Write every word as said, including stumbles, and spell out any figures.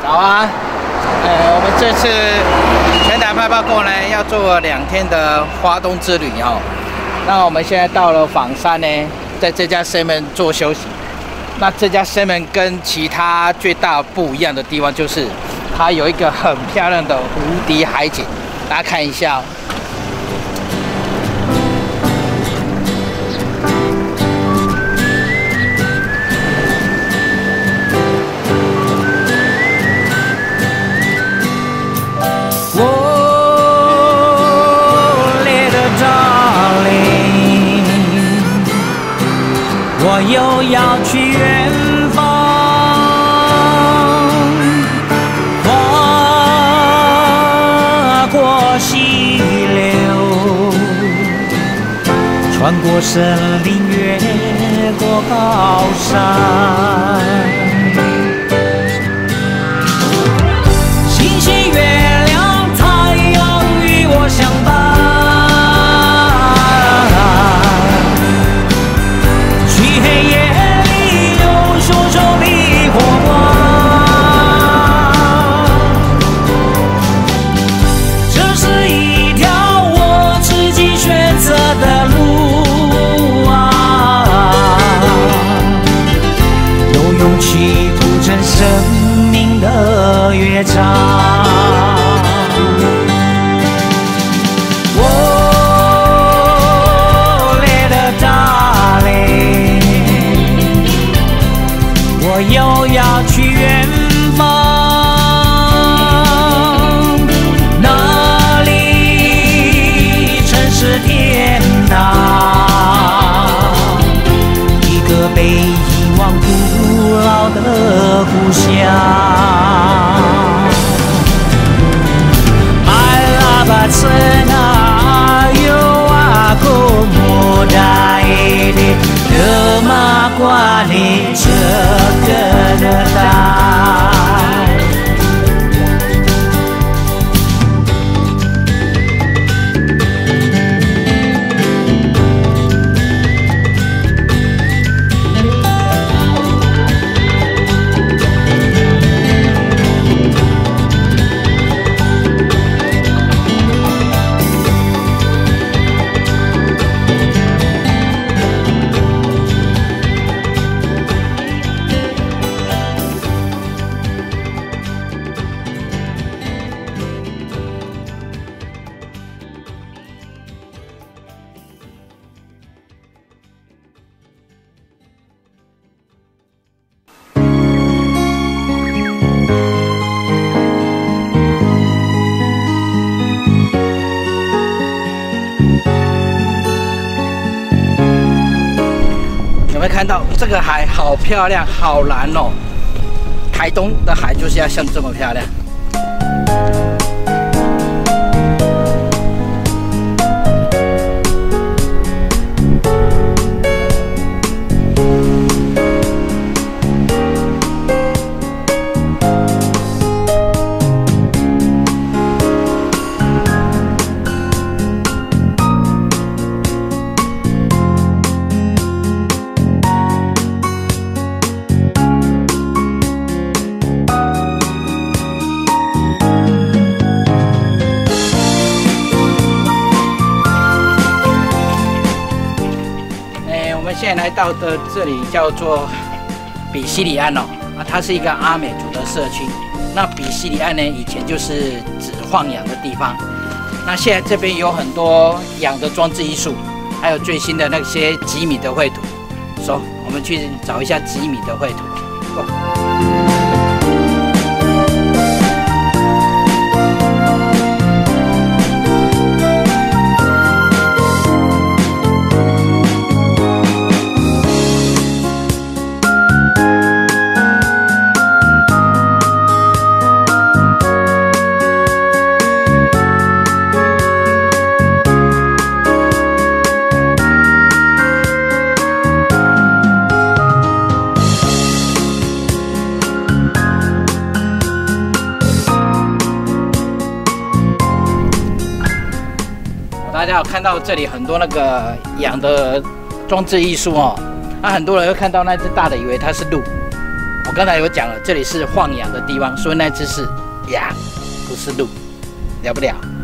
早啊！呃，我们这次全台派报过呢，要做两天的花东之旅哦。那我们现在到了枋山呢，在这家 Seven 做休息。那这家 Seven 跟其他最大不一样的地方就是，它有一个很漂亮的无敌海景，大家看一下哦。 我又要去远方，跨过溪流，穿过森林，越过高山。星星、月亮、太阳与我相伴。 去谱成生命的乐章。Oh, little darling， 我又要去远方，那里曾是天堂，一个被遗忘古老的故乡。I love a cena yo aku muda ini kemakuan sekedetai。 有没有看到这个海好漂亮，好蓝哦！台东的海就是要像这么漂亮。现在来到的这里叫做比西里岸哦，啊，它是一个阿美族的社区。那比西里岸呢，以前就是指放养的地方。那现在这边有很多养的装置艺术，还有最新的那些吉米的绘图。走，我们去找一下吉米的绘图。哦 大家有看到这里很多那个养的装置艺术哦，那、啊、很多人会看到那只大的，以为它是鹿， 我刚才有讲了，这里是放羊的地方，所以那只是羊，不是鹿，了不了？